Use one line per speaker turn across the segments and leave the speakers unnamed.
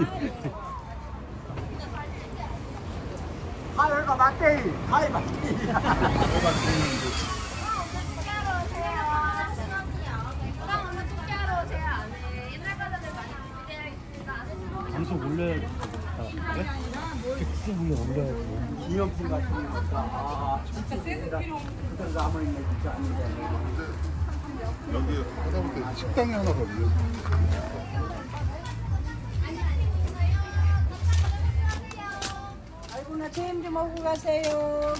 하이가 맞대. 하이 맞대.
방송 올려야지. 그래? 텍스북에 올려야지.
기념품 같은 거니까. 아, 진짜 세습 필요 그래서 아무 있네 진짜 아닌데.
여기 하다못해 식당에 하나 더 빌려.
아이고 나 잼 좀 먹고 가세요.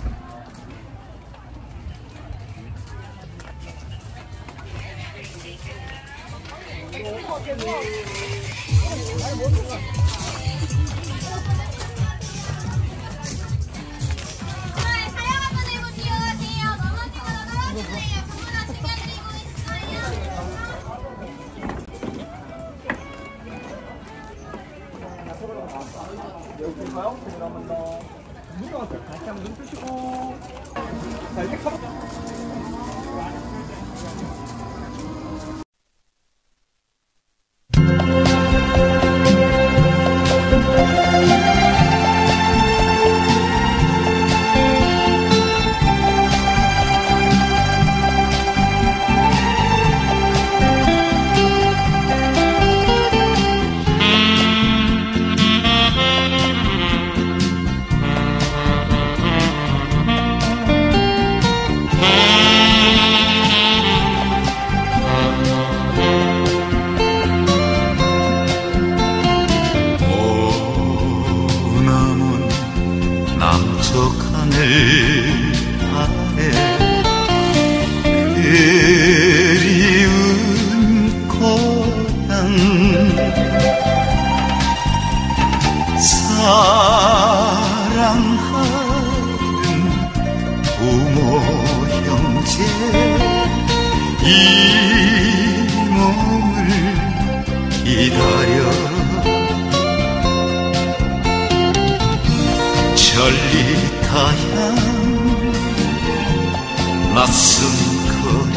여기인가요? 그러면 더 무서워서 다시 한번 눈 뜨시고. 자 이렇게 커버.
그리운 고향 사랑하는 부모 형제 이 몸을 기다려 전리타향 낯선 거리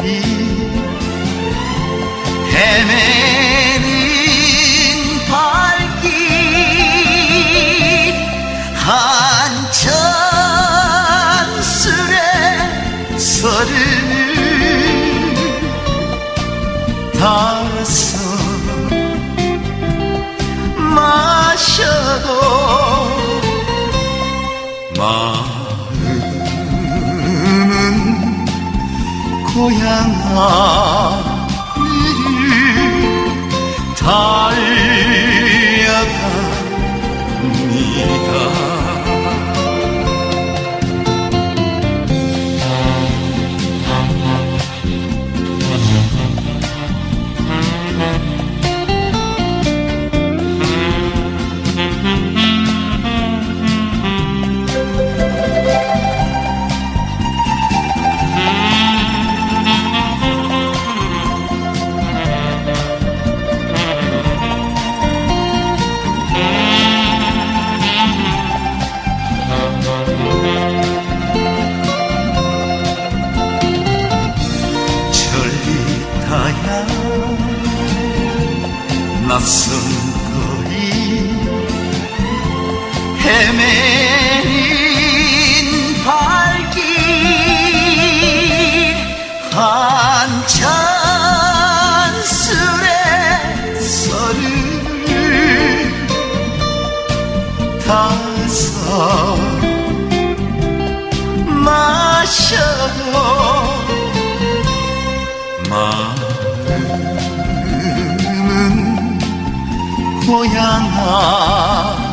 헤매는 발길 한천술의 서른을 달아서 마셔도 마음은 고향 앞을 달려갑니다. 낯선 거리 헤매는 발길 한천술의 서른을 타서 마셔도 마음은 고향 앞